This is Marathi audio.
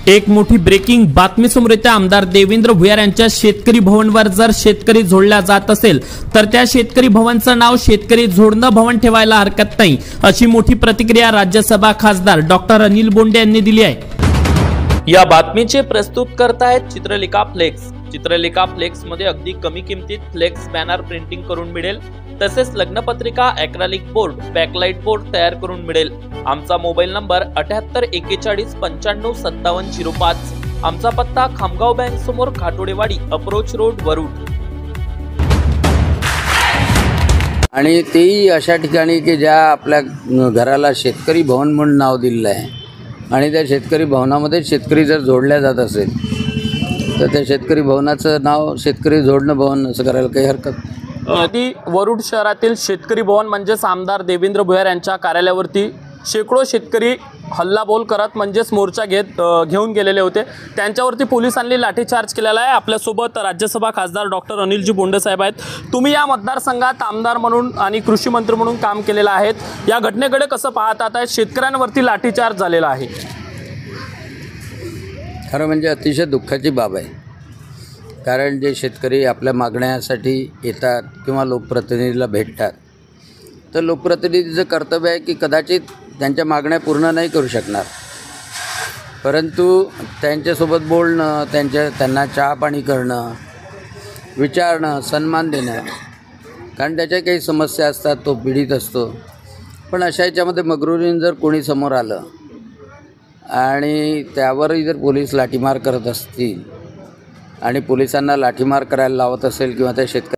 एक मोठी ब्रेकिंग बातमी समोर येते। आमदार देवेंद्र भुयार यांच्या शेतकरी भवनवर जर शेतकरी जोडला जात असेल तर त्या शेतकरी भवनचं नाव शेतकरी जोडणं भवन ठेवायला हरकत नाही, अशी मोठी प्रतिक्रिया राज्यसभा खासदार डॉक्टर अनिल बोंडे यांनी दिली आहे। या बातमीचे प्रस्तुत करतायत चित्रलेखा फ्लेक्स। चित्रलेखा फ्लेक्स मध्ये अगदी कमी किमतीत फ्लेक्स बॅनर प्रिंटिंग करून मिळेल, तसेच लग्नपत्रिका, ॲक्रेलिक बोर्ड, बॅकलाइट बोर्ड तयार करून मिळेल। आमचा मोबाईल नंबर 7841955705। आमचा पत्ता खामगाव बँक समोर, खाटोडेवाडी, अप्रोच रोड, वरुड। आणि तेही अशा ठिकाणी की ज्या आपल्या घराला शेतकरी भवन म्हणून नाव दिलेलं आहे आणि त्या शेतकरी भवनामध्ये शेतकरी जर जोडल्या जात असेल तर त्या शेतकरी भवनाचं नाव शेतकरी जोडणं भवन असं करायला काही हरकत नाही। वरुड शहरातील शेतकरी भवन म्हणजेच आमदार देवेंद्र भुयार यांच्या कार्यालयावरती शेकडो शेतकरी हल्लाबोल करत म्हणजेच मोर्चा घेऊन गेलेले होते। त्यांच्यावरती पोलिसांनी लाठीचार्ज केलेला आहे। आपल्यासोबत राज्यसभा खासदार डॉक्टर अनिलजी बोंडे साहेब आहेत। तुम्ही या मतदारसंघात आमदार म्हणून आणि कृषी मंत्री म्हणून काम केलेलं आहे, या घटनेकडे कसं पाहतात? शेतकऱ्यांवरती लाठीचार्ज झालेला आहे। खरं म्हणजे अतिशय दुःखाची बाब आहे, कारण जे शेतकरी आपल्या मागण्यासाठी येतात किंवा लोकप्रतिनिधीला भेटतात तर लोकप्रतिनिधीचं कर्तव्य आहे की कदाचित त्यांच्या मागण्या पूर्ण नाही करू शकणार, परंतु त्यांच्यासोबत बोलणं, त्यांना चहा पाणी करणं, विचारणं, सन्मान देणं, कारण त्याच्या काही समस्या असतात, तो पीडित असतो। पण अशा याच्यामध्ये मगरुरीने जर कोणी समोर आलं आणि त्यावरही जर पोलीस लाठीमार करत असतील आणि पोलिसांना लाठीमार करायला लावत असेल किंवा त्या